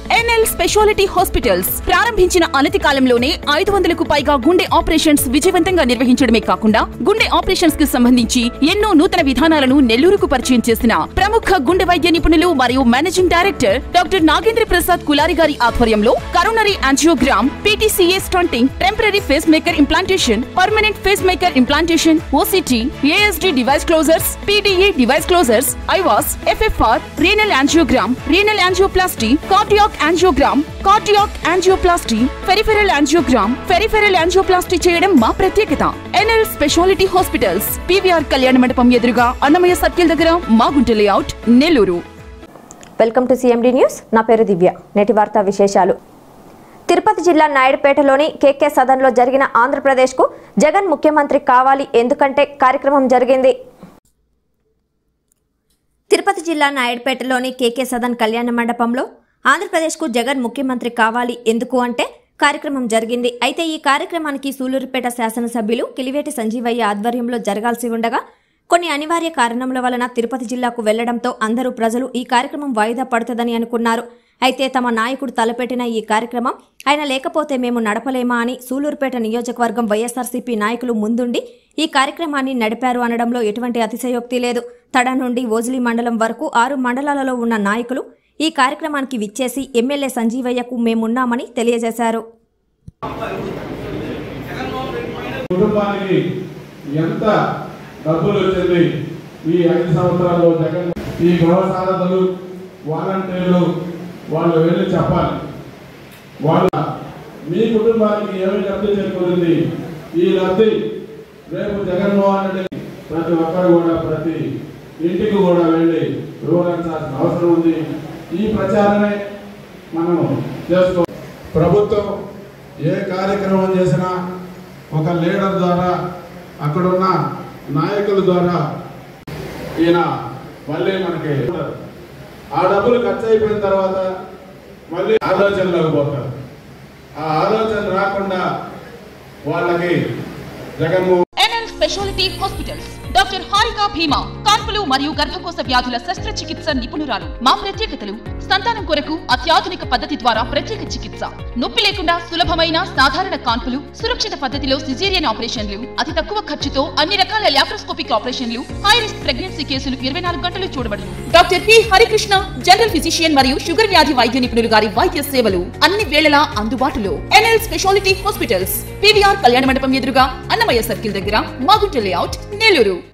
NL specialty hospitals ప్రారంభించిన అనతి కాలంలోనే 500కు పైగా గుండె ఆపరేషన్స్ విజయవంతంగా నిర్వహించడమే కాకుండా గుండె ఆపరేషన్స్ కి సంబంధించి ఎన్నో నూతన విధానాలను నెల్లూరుకు పరిచయం చేసిన ప్రముఖ గుండె వైద్య నిపుణులు మరియు managing director doctor Nagendra Prasad Kulari గారి ఆధ్వర్యంలో coronary angiogram, PTCA stenting, temporary pacemaker implantation, permanent pacemaker implantation, OCT, ASD device closures, PDA device closures, IVUS, FFR, renal angiogram, renal angioplasty, cardiac angiogram, cardiac angioplasty, peripheral angioplasty చేయడం మా ప్రత్యేకత. NL specialty hospitals, PVR కళ్యాణ మండపం ఎదురుగా Annamayya circle దగ్గర, Magunta layout, Nellore. Welcome to CMD news. నా పేరు దివ్య. నేటి వార్తా విశేషాలు. తిరుపతి జిల్లా నాయుడుపేటలోని కేకే సదన్లో జరిగిన ఆంధ్రప్రదేశ్కు జగన్ ముఖ్యమంత్రి కావాలి ఎందుకంటే కార్యక్రమం జరిగింది. తిరుపతి జిల్లా నాయుడుపేటలోని కేకే సదన్ కళ్యాణ మండపంలో ఆంధ్రప్రదేశ్కు జగన్ ముఖ్యమంత్రి కావాలి ఎందుకు అంటే కార్యక్రమం జరిగింది. అయితే ఈ కార్యక్రమానికి సూలూరుపేట శాసనసభ్యులు కిలివేటి సంజీవయ్య ఆధ్వర్యంలో జరగాల్సి ఉండగా కొన్ని అనివార్య కారణముల వలన తిరుపతి జిల్లాకు వెళ్లడంతో అందరూ ప్రజలు ఈ కార్యక్రమం వాయిదా పడుతుందని అనుకున్నారు. అయితే తమ నాయకుడు తలపెట్టిన ఈ కార్యక్రమం ఆయన లేకపోతే మేము నడపలేమా అని సూలూరుపేట నియోజకవర్గం వైఎస్ఆర్సీపీ నాయకులు ముందుండి ఈ కార్యక్రమాన్ని నడిపారు అనడంలో ఎటువంటి అతిశయోక్తి లేదు. తడ నుండి ఓజిలి మండలం వరకు 6 మండలాలలో ఉన్న నాయకులు ఈ కార్యక్రమానికి విచ్చేసి ఎమ్మెల్యే సంజీవయ్యకు మేమున్నామని తెలియజేశారు. డబ్బులు వచ్చింది ఈ 5 సంవత్సరాల్లో జగన్ ఈ గృహ సారథులు వాలంటీర్లు వాళ్ళు వెళ్ళి చెప్పాలి. వాళ్ళ మీ కుటుంబానికి ఏమి లబ్ధి చేకూరింది, ఈ లబ్ధి రేపు జగన్మోహన్ రెడ్డి ప్రతి ఒక్కరు కూడా ప్రతి ఇంటికి కూడా వెళ్ళి వివరించాల్సిన అవసరం ఉంది. ఈ ప్రచారమే మనం చేసుకో. ప్రభుత్వం ఏ కార్యక్రమం చేసినా ఒక లీడర్ ద్వారా అక్కడున్న నాయకుల ద్వారా ఈయన మళ్ళీ మనకి ఆ డబ్బులు ఖర్చు అయిపోయిన తర్వాత మళ్ళీ ఆలోచనలోకి పోతారు. ఆ ఆలోచన రాకుండా వాళ్ళకి Jaganmohan NL specialty hospitals doctor Harika Bhima కాన్పులు మరియు గర్భకోశ వ్యాధుల శస్త్రచికిత్స నిపుణురాలు. మా ప్రత్యేకతలు: సంతానం కొరకు అత్యాధునిక పద్ధతి ద్వారా ప్రత్యేక చికిత్స, నొప్పి లేకుండా సులభమైన సాధారణ కాన్పులు, సురక్షిత పద్ధతిలో సిజేరియన్ ఆపరేషన్లు, అతి తక్కువ ఖర్చుతో అన్ని రకాల లాప్రోస్కోపిక్ ఆపరేషన్లు, హై రిస్క్ ప్రెగ్నెన్సీ కేసులు 24 గంటలు చూడబడును. Doctor P Harikrishna general physician మరియు షుగర్ వ్యాధి వైద్య నిపుణులు గారి వైద్య సేవలు అన్ని వేళలా అందుబాటులో. ఎన్ఎల్ స్పెషాలిటీ హాస్పిటల్స్, పీవీఆర్ కళ్యాణ మండపం ఎదురుగా, అన్నమయ్య సర్కిల్ దగ్గర, మాగుంట లేఅవుట్, నెల్లూరు.